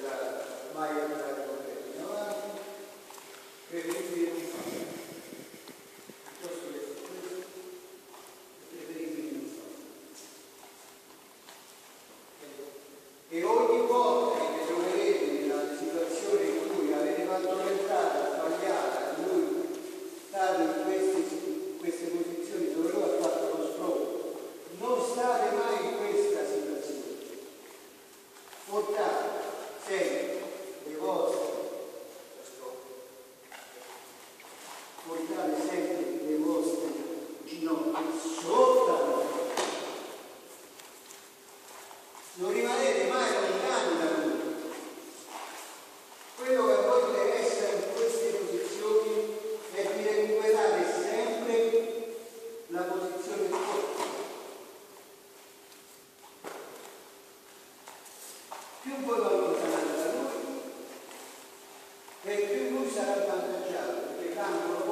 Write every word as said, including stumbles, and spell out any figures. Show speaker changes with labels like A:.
A: potrà mai andare corretti in avanti, preferibile non farlo. Piuttosto che questo, è preferibile non farlo. E ogni volta che vi troverete nella situazione in cui avete fatto l'entrata sbagliata, in cui state in queste, queste posizioni dove lui ha fatto lo strobo, non state mai in questa situazione. Portate sempre le vostre, portate sempre le vostre ginocchia sotto la terra. Non rimanete mai lontani da lui. Quello che a voi deve essere in queste posizioni è di recuperare sempre la posizione di corpo. Più voi lo allontanate da lui e più lui sarà avvantaggiato, perché tanto lo